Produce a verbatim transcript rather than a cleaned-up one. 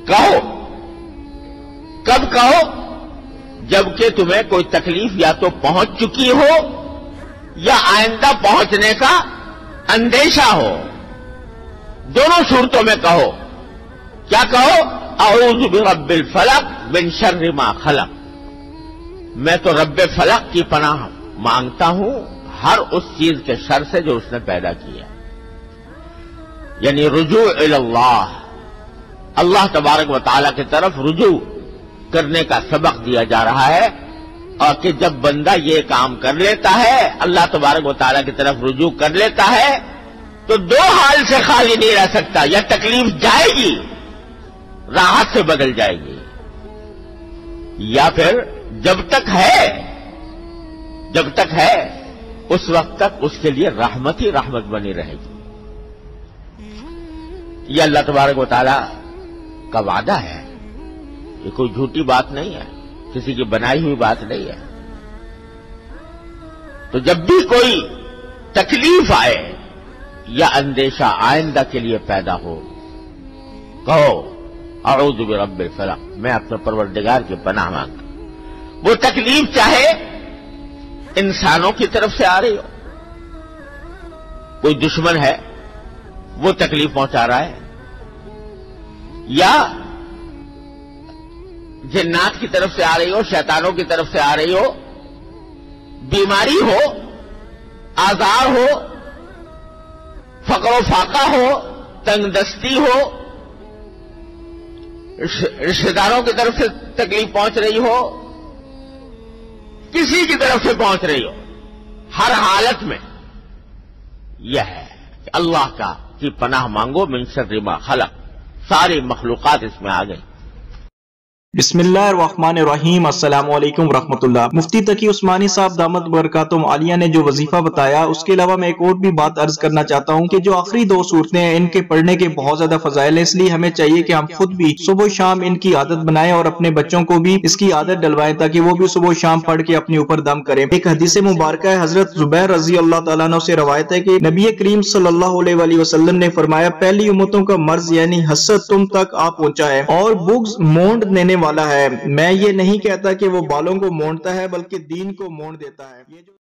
کہو. کب کہو؟ جبکہ تمہیں کوئی تکلیف یا تو پہنچ چکی ہو یا آئندہ پہنچنے کا اندیشہ ہو. دونوں صورتوں میں کہو. کیا کہو؟ اعوذ برب الفلق من شر ما خلق. میں تو رب فلق کی پناہ مانگتا ہوں ہر اس چیز کے شر سے جو اس نے پیدا کیا. یعنی رجوع الی اللہ، اللہ تبارک و تعالی کی طرف رجوع کرنے کا سبق دیا جا رہا ہے، اور کہ جب بندہ یہ کام کر لیتا ہے، اللہ تبارک و تعالی کی طرف رجوع کر لیتا ہے، تو دو حال سے خالی نہیں رہ سکتا. یا تکلیف جائے گی، راحت سے بدل جائے گی، یا پھر جب تک ہے جب تک ہے اس وقت تک اس کے لیے رحمت ہی رحمت بنی رہے گی. یہ اللہ تبارک و تعالی کا وعدہ ہے، یہ کوئی جھوٹی بات نہیں ہے، کسی کی بنائی ہوئی بات نہیں ہے. تو جب بھی کوئی تکلیف آئے یا اندیشہ آئندہ کے لیے پیدا ہو، کہو اعوذ برب الفلق، میں اپنے پروردگار کی پناہ مانگتا. وہ تکلیف چاہے انسانوں کی طرف سے آ رہی ہو، کوئی دشمن ہے وہ تکلیف پہنچا رہا ہے، یا جنات کی طرف سے آ رہی ہو، شیطانوں کی طرف سے آ رہی ہو، بیماری ہو، آزار ہو، فقر و فاقہ ہو، تنگ دستی ہو، رشتہ داروں کی طرف سے تکلیف پہنچ رہی ہو، کسی کی طرف سے پہنچ رہی ہو، ہر حالت میں یہ ہے کہ اللہ کا کی پناہ مانگو من شر ما خلق. ساری مخلوقات اس میں آ گئی. بسم اللہ الرحمن الرحیم. السلام علیکم ورحمۃ اللہ. مفتی تقی عثمانی صاحب دامت برکاتہم عالیہ نے جو وظیفہ بتایا، اس کے علاوہ میں ایک اور بھی بات عرض کرنا چاہتا ہوں کہ جو آخری دو صورتیں ہیں ان کے پڑھنے کے بہت زیادہ فضائل ہیں، اس لیے ہمیں چاہیے کہ ہم خود بھی صبح و شام ان کی عادت بنائیں اور اپنے بچوں کو بھی اس کی عادت ڈلوائیں تاکہ وہ بھی صبح و شام پڑھ کے اپنے اوپر دم کریں. ایک حدیث مبارکہ ہے، حضرت زبیر رضی اللہ تعالیٰ عنہ سے روایت ہے کہ نبی کریم صلی اللہ علیہ وآلہ وسلم نے فرمایا، پہلی امتوں کا مرض یعنی حسد تم تک آ پہنچا ہے اور بغض مونڈ دینے والا ہے. میں یہ نہیں کہتا کہ وہ بالوں کو مونڈتا ہے بلکہ دین کو مونڈ دیتا ہے.